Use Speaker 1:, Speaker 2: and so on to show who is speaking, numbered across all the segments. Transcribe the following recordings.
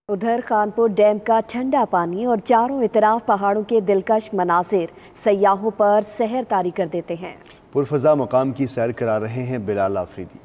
Speaker 1: उधर खानपुर डैम का ठंडा पानी और चारों तरफ पहाड़ों के दिलकश मनाजिर सयाहों पर सहर तारी कर देते हैं।
Speaker 2: पुरफजा मकाम की सैर करा रहे हैं बिलाल आफरीदी।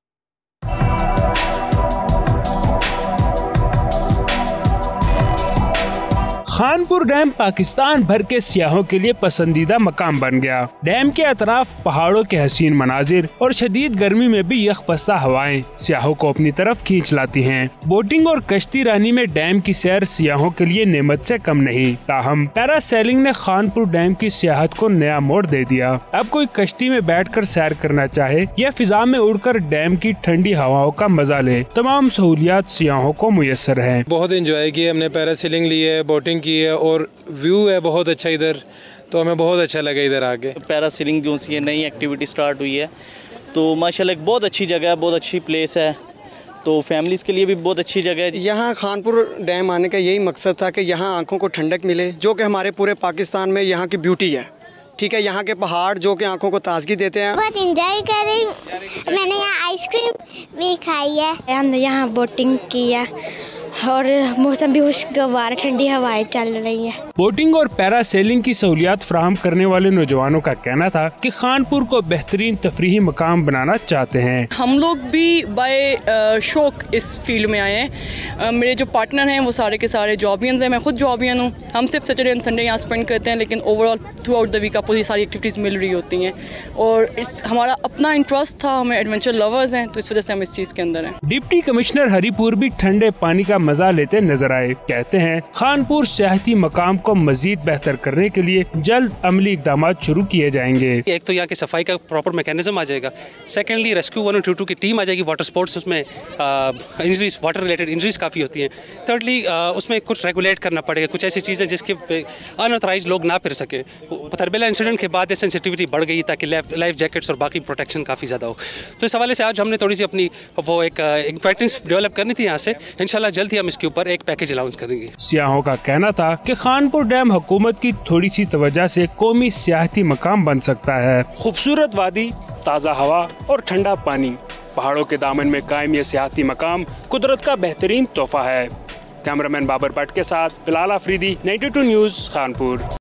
Speaker 3: खानपुर डैम पाकिस्तान भर के सियाहों के लिए पसंदीदा मकाम बन गया। डैम के अतराफ पहाड़ों के हसीन मनाजिर और शदीद गर्मी में भी यकबस्ता हवाएं सियाहों को अपनी तरफ खींच लाती हैं। बोटिंग और कश्ती रानी में डैम की सैर सियाहों के लिए नेमत से कम नहीं। ताहम पैरासेलिंग ने खानपुर डैम की सियाहत को नया मोड़ दे दिया। अब कोई कश्ती में बैठकर सैर करना चाहे या फिजा में उड़कर डैम की ठंडी हवाओं का मजा ले, तमाम सहूलियात सियाहों को मुयस्सर है।
Speaker 4: बहुत इंजॉय किया हमने, पैरासेलिंग ली है, बोटिंग की है और व्यू है बहुत अच्छा इधर, तो हमें बहुत अच्छा लगा इधर आके।
Speaker 5: पैरासेलिंग जो सी नई एक्टिविटी स्टार्ट हुई है तो माशाल्लाह एक बहुत अच्छी जगह है, बहुत अच्छी प्लेस है, तो फैमिलीज़ के लिए भी बहुत अच्छी जगह है।
Speaker 6: यहाँ खानपुर डैम आने का यही मकसद था कि यहाँ आंखों को ठंडक मिले, जो कि हमारे पूरे पाकिस्तान में यहाँ की ब्यूटी है। ठीक है, यहाँ के पहाड़ जो कि आंखों को ताजगी देते हैं।
Speaker 7: बहुत एंजॉय कर रही, मैंने यहाँ आइसक्रीम भी खाई है, हमने यहाँ बोटिंग की है और मौसम भी खुशगवार, ठंडी हवाएं चल रही हैं।
Speaker 3: बोटिंग और पैरासेलिंग की सहूलियात फराहम करने वाले नौजवानों का कहना था कि खानपुर को बेहतरीन तफरीही मकाम बनाना चाहते हैं।
Speaker 8: हम लोग भी बाय शौक इस फील्ड में आए हैं। मेरे जो पार्टनर हैं वो सारे के सारे जॉबियंस हैं, मैं खुद जॉबियन हूँ। हम सिर्फ सैटरडे एंड संडे यहाँ स्पेंड करते हैं, लेकिन overall throughout the week आपको ये सारी एक्टिविटीज़ मिल रही होती हैं और हमारा अपना इंटरेस्ट था, हमें एडवेंचर लवर्स हैं, तो इस वजह से हम इस चीज़ के अंदर हैं।
Speaker 3: डिप्टी कमिश्नर हरीपुर भी ठंडे पानी का मजा लेते नजर आए। कहते हैं खानपुर सियाहती मकाम को मजीद बेहतर करने के लिए जल्द अमली इकदाम शुरू किए जाएंगे।
Speaker 9: एक तो यहाँ की सफाई का प्रॉपर मैकेनिज्म आ जाएगा, सेकेंडली रेस्क्यू 122 की टीम आ जाएगी, वाटर स्पोर्ट्स उसमें इंजरीज, वाटर रिलेटेड इंजरीज काफ़ी होती हैं। थर्डली उसमें कुछ रेगुलेट करना पड़ेगा, कुछ ऐसी चीज़ें जिसके अनऑथराइज लोग ना फिर सके। तरबेला इंसिडेंट के बाद सेंसिटिविटी बढ़ गई ताकि लाइफ जैकेट्स और बाकी प्रोटेक्शन काफ़ी ज़्यादा हो, तो इस हवाले से आज हमने थोड़ी सी अपनी वो एक पैटर्न्स डेवलप करनी थी यहाँ से। इंशाल्लाह जल्द ही हम इसके ऊपर एक पैकेज अनाउंस करेंगे।
Speaker 3: सियाहों का कहना था कि खानपुर डैम हुकूमत की थोड़ी सी तवज्जो से कौमी सियाहती मकाम बन सकता है। खूबसूरत वादी, ताज़ा हवा और ठंडा पानी, पहाड़ों के दामन में कायम ये सियाहती मकाम कुदरत का बेहतरीन तोहफा है। कैमरामैन बाबर भट्ट के साथ बिलाल आफरीदी, 92 न्यूज़, खानपुर।